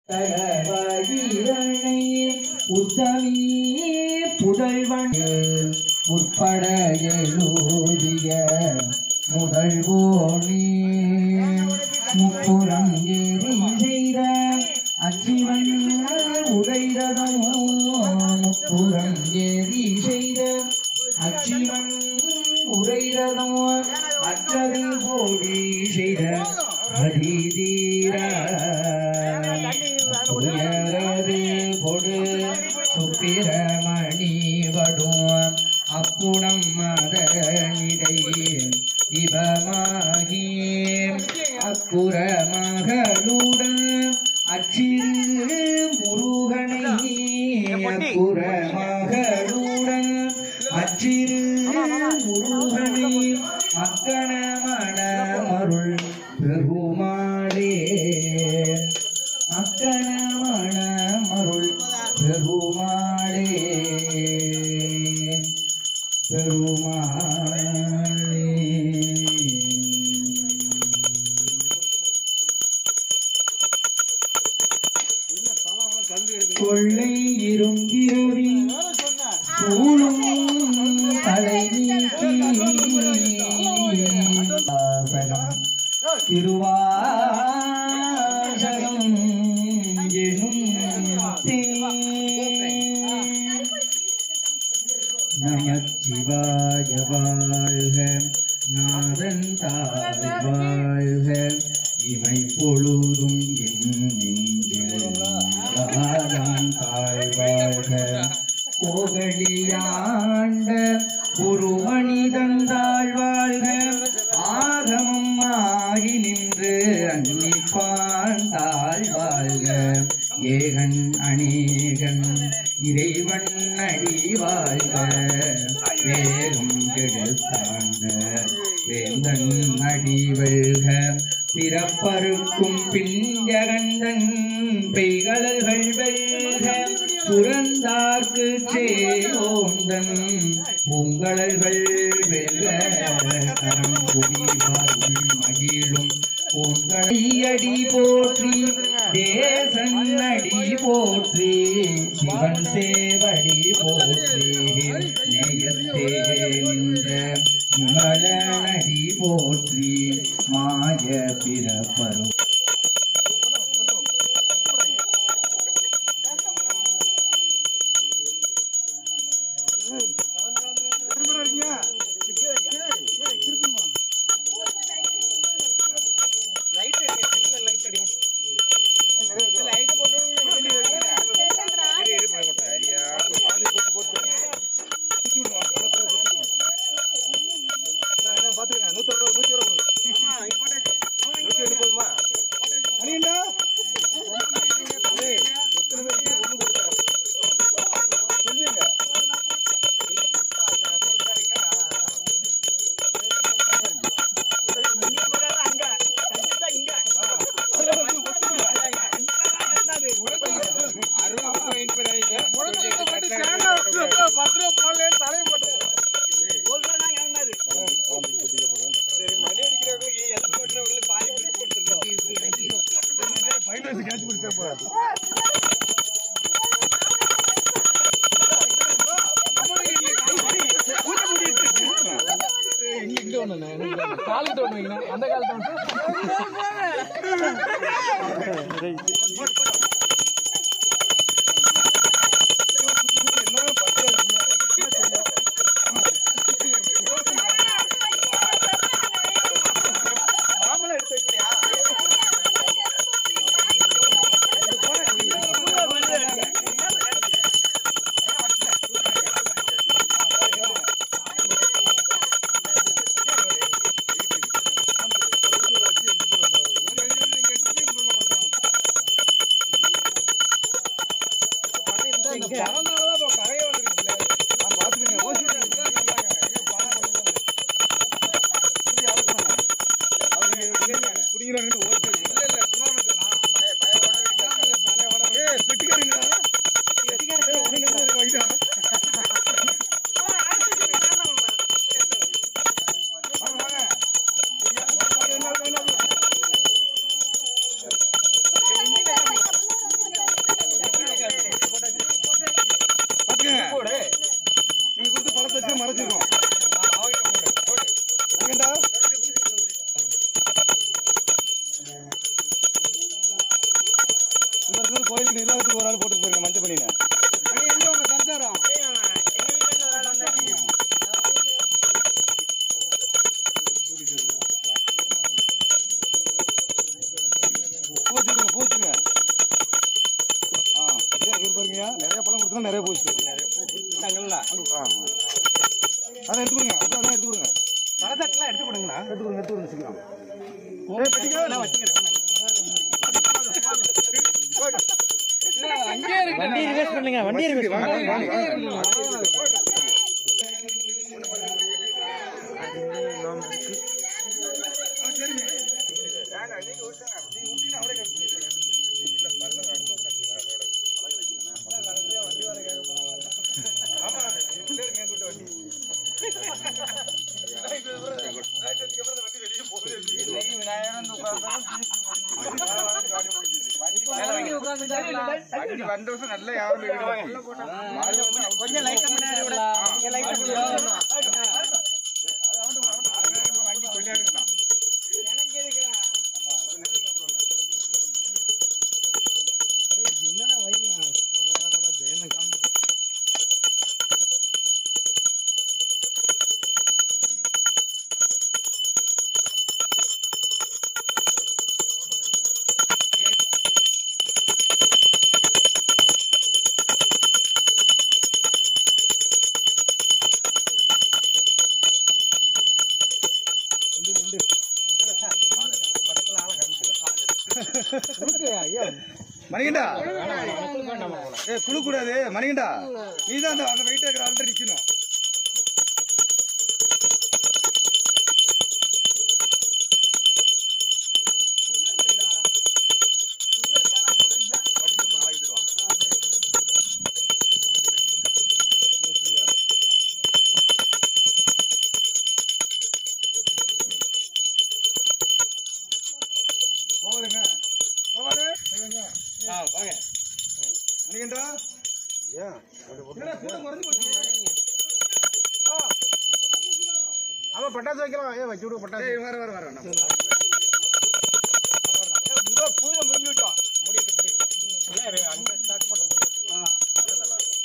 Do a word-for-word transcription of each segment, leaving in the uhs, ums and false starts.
உத்தமி புதல்வன் உட்பட எழுதிய முதல்வோனே முப்புறம் ஏறி செய்த அச்சிவன் உடைரதம் முப்புறம் ஏறி செய்த அச்சிவன் உடைரதம் அச்சது கோடி செய்த அதிதீர உயரது கொடு சுப்பிரமணி வடும் அப்புணம் மதனிடை இவமாகி அக்குற மகளுடன் அச்சிறு முருகனை அக்குற மகளுடன் அச்சிறு முருகனை அக்கண மணமருள் பெருமாளே அக்கண மணமருள் பெருமாளே பெருமாளே கொள்ளை இரும்பிரவி சூழும் தலை நீக்கி திருவாசகம் எனும் நமச்சிவாய வாழ்க நாதன் தாழ் வாழ்க இமை பொழுதும் என் நெஞ்சில் தாழ் வாழ்க கோகலியாண்ட ஒரு மனிதன் தாழ் வாழ்க ஆகமம் ஆகி நின்று அன்னிப்பான் தாழ் வாழ்க ஏகன் அநேகன் இறைவன் அடி வாழ்க வேகம் கெடுத்தாண்ட வேந்தன் அடி வெல்க பிறப்பருக்கும் பிஞ்சகந்தன் பெய்களல்கள் வெல்க புறந்தார்க்கு சேயோந்தன் பூங்கழல்கள் வெல்க கரம் குடிவார்கள் மகிழும் பொங்கலையடி போற்றி தேசன் அடி போற்றி சிவன் சேவடி போற்றி நேயத்தே நின்ற மலனடி போற்றி மாய பிறப்பரும் அந்த காலத்து இந்த இடத்துல கோயிலுக்கு நிர்வாகத்துக்கு ஒரு ஆள் போட்டு போயிருங்க மஞ்சள் பண்ணினேன். எங்க உங்க சஞ்சாரம் பூ வச்சுருங்க பூ வச்சுருங்க. ஆ இவர் பாருங்க நிறைய பழம் கொடுத்தா நிறைய பூ வச்சுருங்க. நிறைய பூ கொடுத்தாங்கல்ல. ஆ அதான் எடுத்து கொடுங்க. அதான் எடுத்து கொடுங்க. பழத்தட்டெல்லாம் எடுத்து கொடுங்கண்ணா. எடுத்து கொடுங்க எடுத்து கொடுங்க சீக்கிரம். வண்டி ரிவர்ஸ் பண்ணுங்க. வண்டி ரிவர்ஸ் நல்ல யாரும் கொஞ்சம் லைட் வண்டி கொள்ளையா இருக்கலாம். என்னடா வைங்க ஜெயன காம்பு மணிகண்டா ஏ குழு கூடாது. மணிகண்டா நீதான் அந்த அங்க வெயிட் இருக்கிற ஆள்கிட்ட நிக்கணும். போகலுங்க போகல மணிகண்டா கூட குறைஞ்சு போச்சு. ஆமா பட்டாசு வைக்கலாம். ஏ வச்சு விடு பட்டாசு. வர வர வர பூஜை முடிஞ்சு விட்டோம். முடிட்டு முடிட்டு அங்க ஸ்டார்ட் பண்ண முடியும். அது நல்லா இருக்கும்.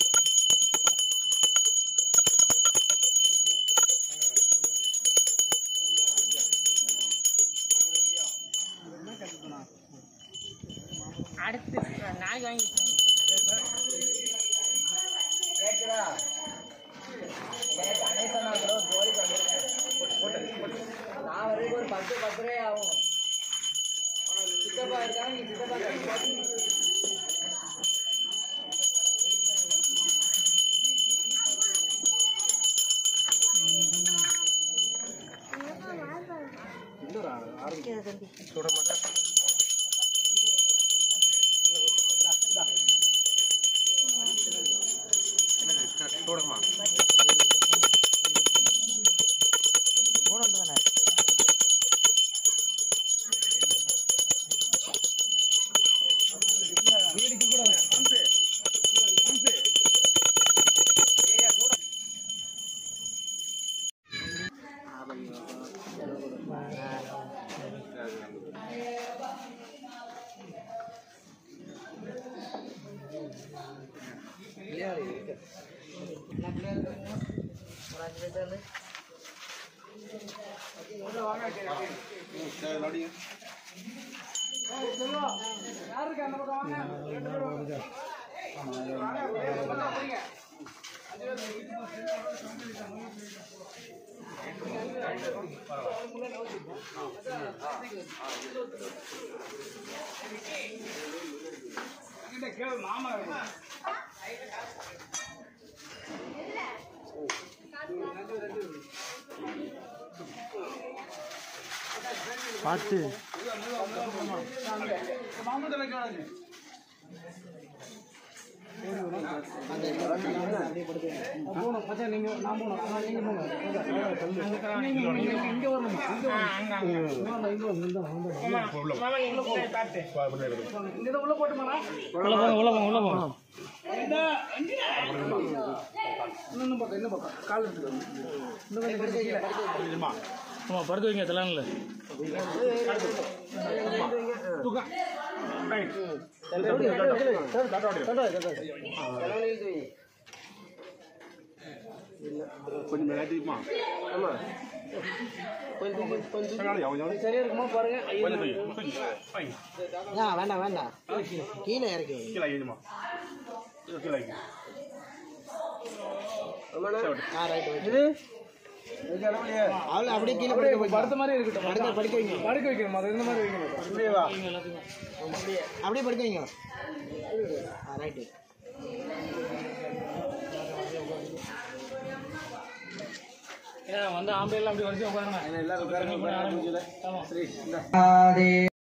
அடுத்து நாளைக்கு வாங்கி கேட்குறா. கணேசன் கூட ஜோலிக்கு வந்திருக்கேன். நான் வரைக்கும் ஒரு பத்து பத்து ரூபாய் ஆகும். சித்தப்பா இருக்காங்க. நீ சித்தப்பா சுட மாட்டேன். போடுமா போன தானே வீடுக்கு கூட வந்து வந்து ஏயா கூட பார்த்து போகணும் பச்சா நீங்க நான் போகணும். நீங்க போங்க இங்க வரணும். இங்க உள்ள போட்டுமாடா. உள்ள போங்க உள்ள போங்க உள்ள போங்க. இன்னும் பக்கம் இன்னும் பக்கம் கால் எடுத்துக்கோங்க. ஆமா படுத்து வைங்க தெரியல. கொஞ்சம் மேலாட்டிமா ஆமா கொஞ்சம் கொஞ்சம் சரியா இருக்குமா பாருங்க வேண்டாம் வேண்டாம் கீழே இறக்கி கீழே ஐயுமா கீழே இது அவளை அப்படியே கீழே படுக்க வைங்க. படுத்த மாதிரி இருக்கட்டும் படுக்க படுக்க வைங்க படுக்க வைக்கணும் அது இந்த மாதிரி வைக்கணும் அப்படியே வா அப்படியே படுக்க வைங்க ஆ ரைட்டு வந்து ஆம்பளை எல்லாம் அப்படி வச்சு உட்காருங்க எல்லாரும் உட்காருங்க ஆரம்பிச்சுல சரி